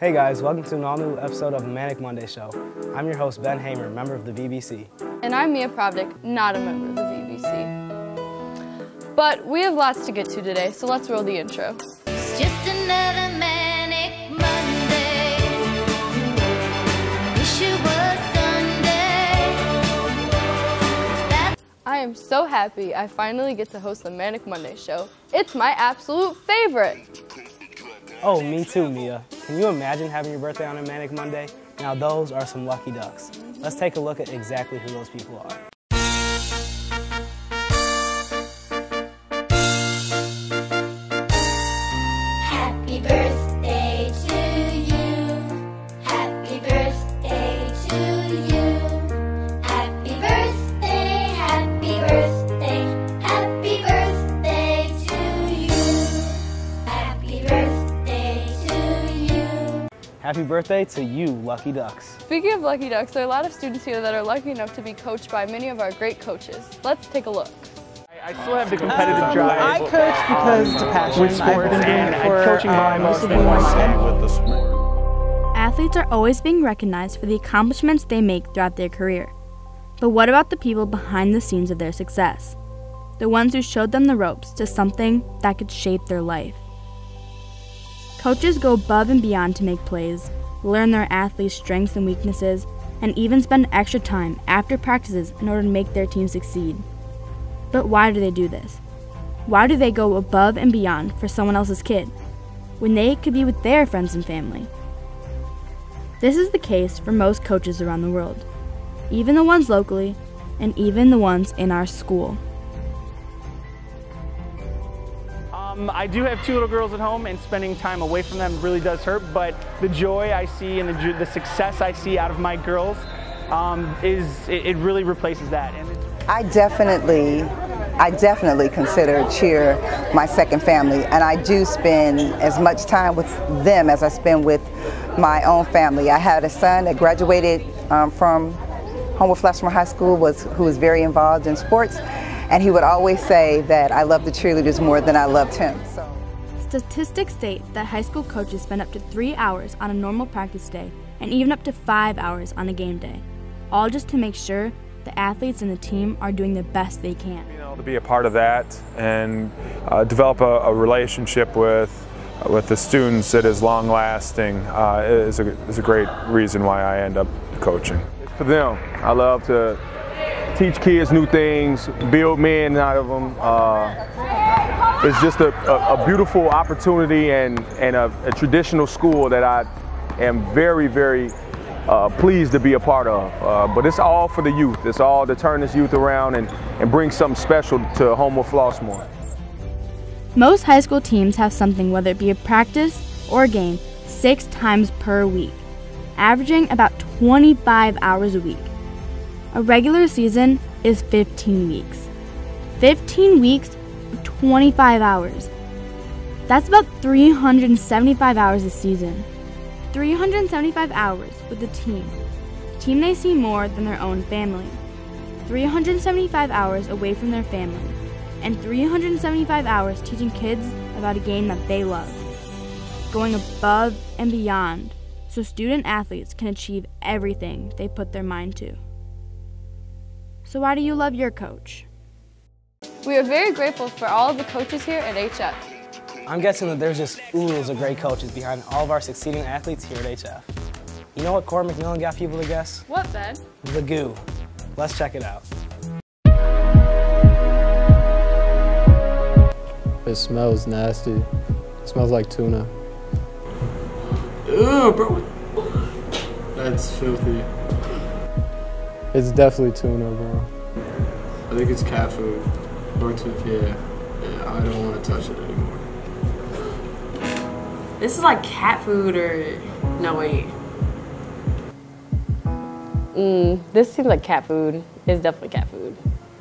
Hey guys, welcome to an all-new episode of Manic Monday Show. I'm your host, Ben Hamer, member of the VBC. And I'm Mia Pravdik, not a member of the VBC. But we have lots to get to today, so let's roll the intro. It's just another Manic Monday. Wish it was Sunday. I am so happy I finally get to host the Manic Monday Show. It's my absolute favorite. Oh, me too, Mia. Can you imagine having your birthday on a Manic Monday? Now those are some lucky ducks. Let's take a look at exactly who those people are. Happy birthday to you. Happy birthday to you. Happy birthday, happy birthday, happy birthday to you. Happy birthday to you. Happy birthday to you, lucky ducks. Speaking of lucky ducks, there are a lot of students here that are lucky enough to be coached by many of our great coaches. Let's take a look. I still have the competitive drive. I coach because it's a passion. With sports, I've been doing and it for coaching by most most of of my my life. Athletes are always being recognized for the accomplishments they make throughout their career. But what about the people behind the scenes of their success? The ones who showed them the ropes to something that could shape their life. Coaches go above and beyond to make plays, learn their athletes' strengths and weaknesses, and even spend extra time after practices in order to make their team succeed. But why do they do this? Why do they go above and beyond for someone else's kid, when they could be with their friends and family? This is the case for most coaches around the world, even the ones locally, and even the ones in our school. I do have 2 little girls at home, and spending time away from them really does hurt, but the joy I see and the success I see out of my girls, it really replaces that. And I definitely consider cheer my second family, and I do spend as much time with them as I spend with my own family. I had a son that graduated from Homewood-Flossmoor High School who was very involved in sports, and he would always say that I loved the cheerleaders more than I loved him. So. Statistics state that high school coaches spend up to 3 hours on a normal practice day and even up to 5 hours on a game day, all just to make sure the athletes and the team are doing the best they can. To be a part of that and develop a relationship with the students that is long-lasting is a great reason why I end up coaching. For them, I love to teach kids new things, build men out of them. It's just a beautiful opportunity and a traditional school that I am very, very pleased to be a part of. But it's all for the youth. It's all to turn this youth around and bring something special to Homewood-Flossmoor. Most high school teams have something, whether it be a practice or a game, 6 times per week, averaging about 25 hours a week. A regular season is 15 weeks. 15 weeks of 25 hours. That's about 375 hours a season. 375 hours with a team they see more than their own family. 375 hours away from their family, and 375 hours teaching kids about a game that they love. Going above and beyond so student athletes can achieve everything they put their mind to. So why do you love your coach? We are very grateful for all of the coaches here at HF. I'm guessing that there's just oodles of great coaches behind all of our succeeding athletes here at HF. You know what Corey McMillan got people to guess? What, Ben? The goo. Let's check it out. It smells nasty. It smells like tuna. Ew, bro. That's filthy. It's definitely tuna, bro. I think it's cat food. Or yeah, I don't want to touch it anymore. This is like cat food or... No, wait. This seems like cat food. It's definitely cat food.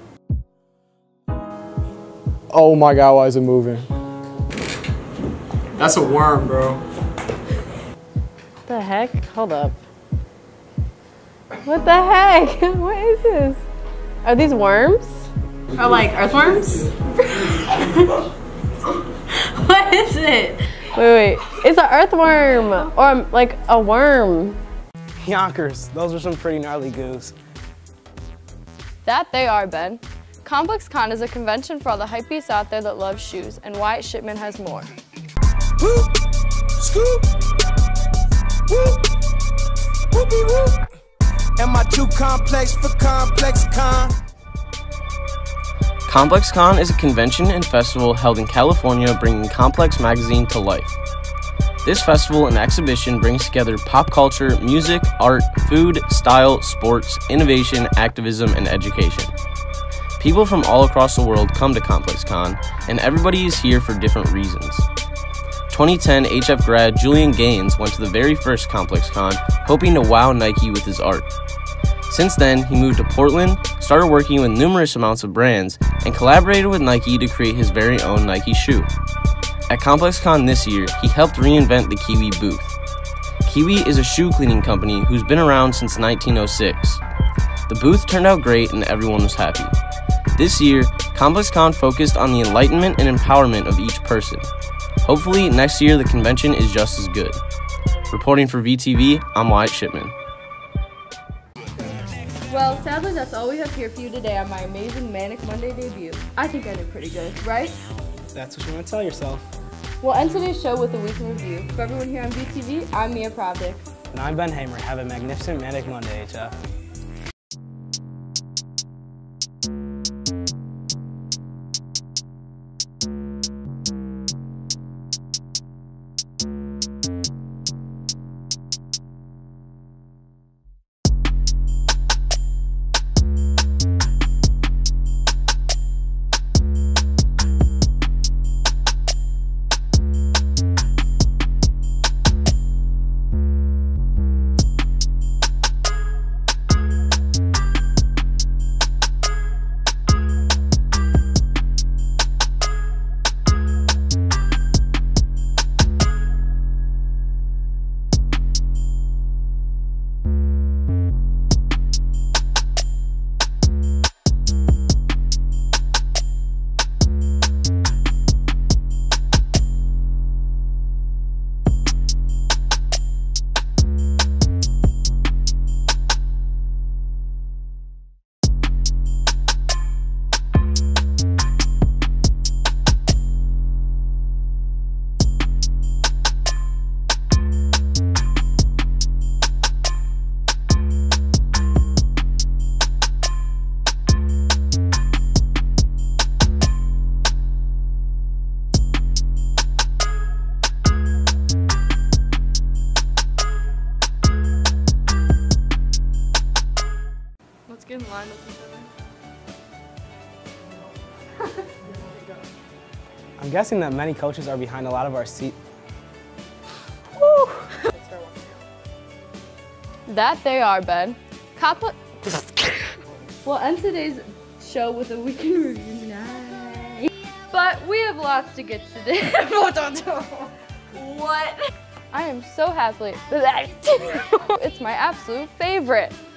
Oh my God, why is it moving? That's a worm, bro. What the heck? Hold up. What the heck? What is this? Are these worms? Or like earthworms? What is it? Wait. It's an earthworm or like a worm. Yonkers, those are some pretty gnarly goos. That they are, Ben. Complex Con is a convention for all the hypebeasts out there that love shoes, and Wyatt Shipman has more. Whoop, scoop, whoop, whoopie whoop. Am I too complex for Complex Con? Complex Con is a convention and festival held in California, bringing Complex magazine to life. This festival and exhibition brings together pop culture, music, art, food, style, sports, innovation, activism, and education. People from all across the world come to Complex Con, and everybody is here for different reasons. 2010 HF grad Julian Gaines went to the very first Complex Con, hoping to wow Nike with his art. Since then, he moved to Portland, started working with numerous amounts of brands, and collaborated with Nike to create his very own Nike shoe. At Complex Con this year, he helped reinvent the Kiwi booth. Kiwi is a shoe cleaning company who's been around since 1906. The booth turned out great and everyone was happy. This year, Complex Con focused on the enlightenment and empowerment of each person. Hopefully, next year the convention is just as good. Reporting for VTV, I'm Wyatt Shipman. Well, sadly, that's all we have here for you today on my amazing Manic Monday debut. I think I did pretty good, right? That's what you want to tell yourself. We'll end today's show with a week in review. For everyone here on VTV, I'm Mia Pravdik. And I'm Ben Hamer. Have a magnificent Manic Monday, HF. Get in line with each other. I'm guessing that many coaches are behind a lot of our seat. That they are, Ben. We'll end today's show with a weekend review night. But we have lots to get to do. What? I am so happy. It's my absolute favorite.